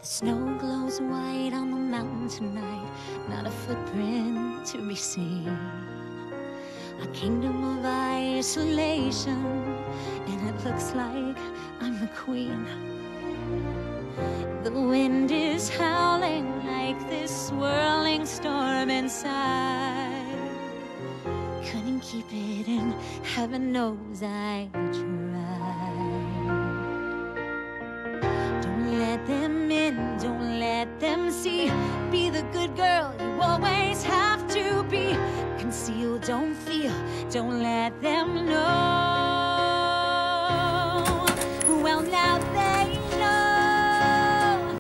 The snow glows white on the mountain tonight, not a footprint to be seen. A kingdom of isolation, and it looks like I'm the queen. The wind is howling like this swirling storm inside. Couldn't keep it in, heaven knows I tried. Don't let them in, don't let them see. Be the good girl you always have to be. Conceal, don't feel, don't let them know. Well, now they know.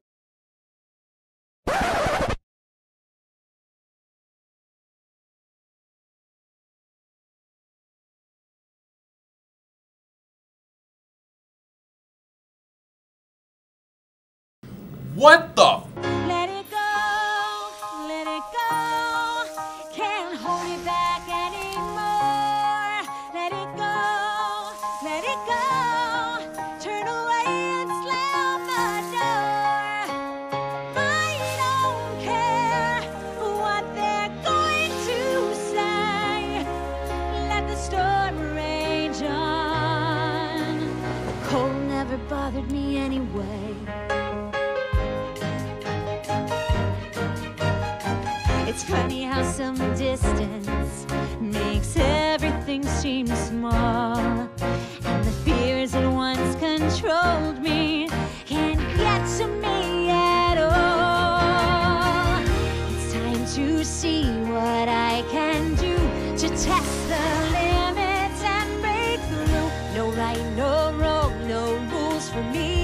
What the? Let it go, let it go. Can't hold it back anymore. Let it go, let it go. Turn away and slam the door. I don't care what they're going to say. Let the storm rage on. The cold never bothered me anyway. It's funny how some distance makes everything seem small. And the fears that once controlled me can't get to me at all. It's time to see what I can do to test the limits and break through. No right, no wrong, no rules for me.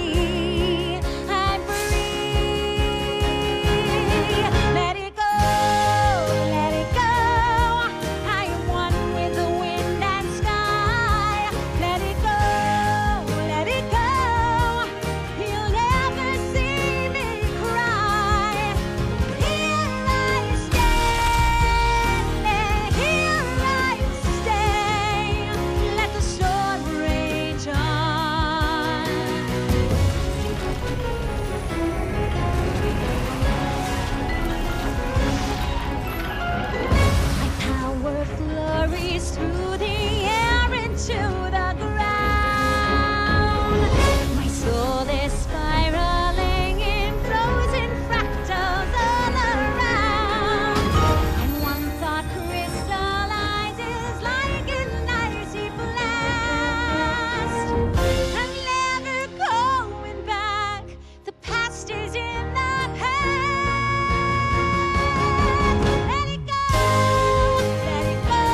Through the air into the ground. My soul is spiraling in frozen fractals all around. And one thought crystallizes like an icy blast. I'm never going back. The past is in the past. Let it go. Let it go.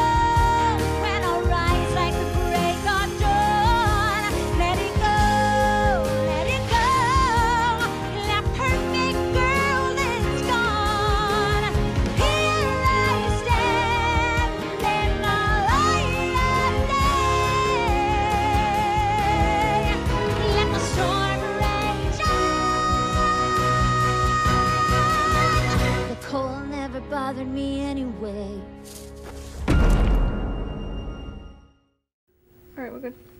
Bothered me anyway. All right, we're good.